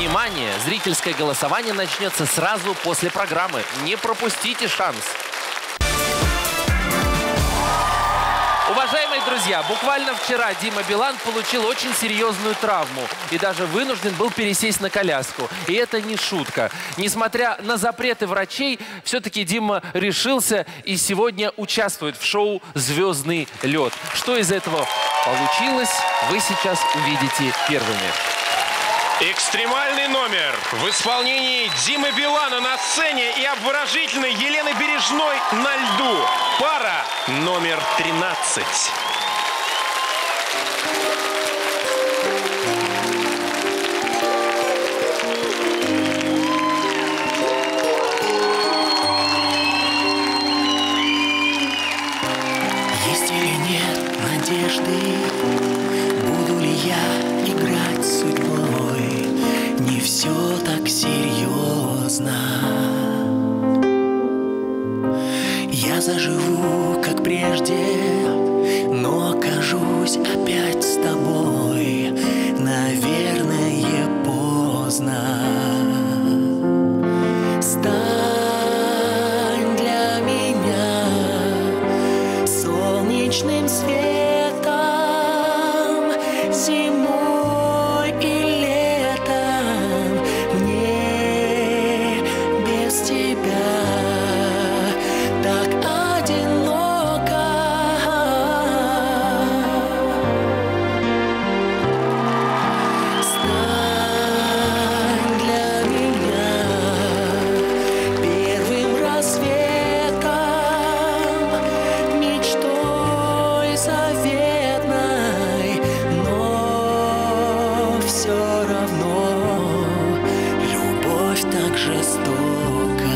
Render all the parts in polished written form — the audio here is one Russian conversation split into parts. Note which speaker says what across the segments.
Speaker 1: Внимание! Зрительское голосование начнется сразу после программы. Не пропустите шанс. Уважаемые друзья, буквально вчера Дима Билан получил очень серьезную травму и даже вынужден был пересесть на коляску. И это не шутка. Несмотря на запреты врачей, все-таки Дима решился и сегодня участвует в шоу «Звездный лед». Что из этого получилось, вы сейчас увидите первыми.
Speaker 2: Экстремальный номер в исполнении Димы Билана на сцене и обворожительной Елены Бережной на льду. Пара номер 13.
Speaker 3: Есть или нет надежды, буду ли я играть с судьбой? Не все так серьезно. Я заживу, как прежде, но окажусь опять с тобой. Наверное, поздно. Стань для меня солнечным светом зимой и летом. Мне без тебя так одиноко. Стань для меня первым рассветом, мечтой заветной, но все равно любовь так жестока.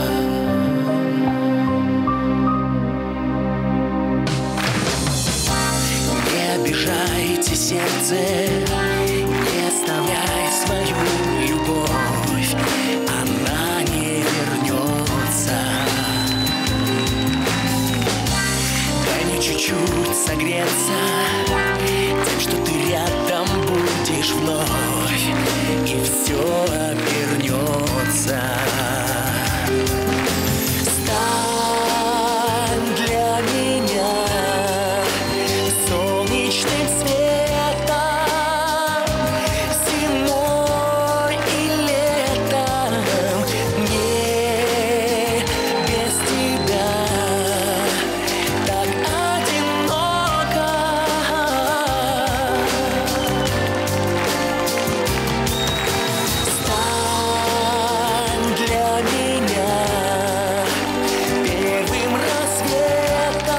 Speaker 3: Не обижайте сердце, не оставляй свою любовь, она не вернется. Дай мне чуть-чуть согреться тем, что ты рядом будешь вновь, и все обернется. Стань для меня солнечным светом зимой и летом. Мне без тебя так одиноко. Стань для меня первым рассветом,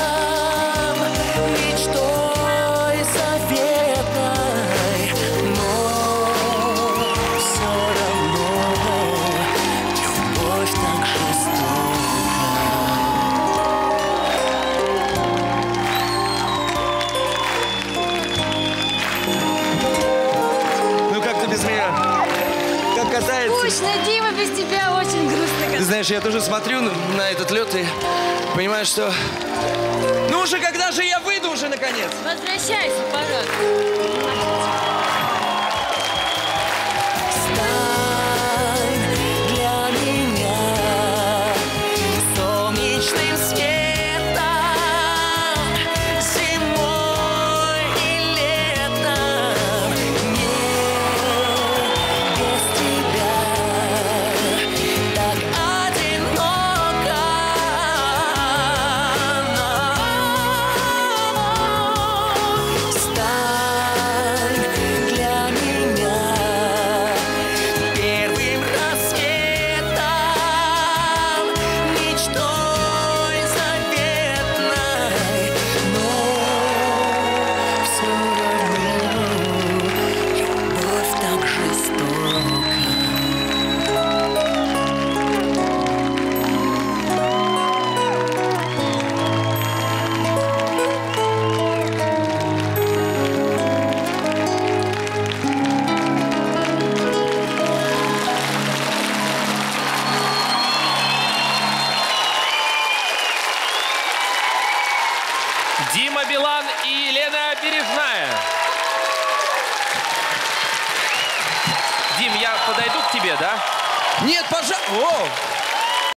Speaker 3: мечтой заветной, но все равно любовь так жестока.
Speaker 4: Ну как ты без меня? Как катается?
Speaker 5: Скучно, Дима, без тебя очень грустно.
Speaker 4: Ты знаешь, я тоже смотрю на этот лед и понимаю, что... Ну уже когда же я выйду уже наконец?
Speaker 5: Возвращайся, пожалуйста.
Speaker 3: Стань для меня солнечным светом зимой и летом. Мне без тебя так одиноко. Стань
Speaker 1: Дим, я подойду к тебе, да?
Speaker 4: Нет, пожалуйста.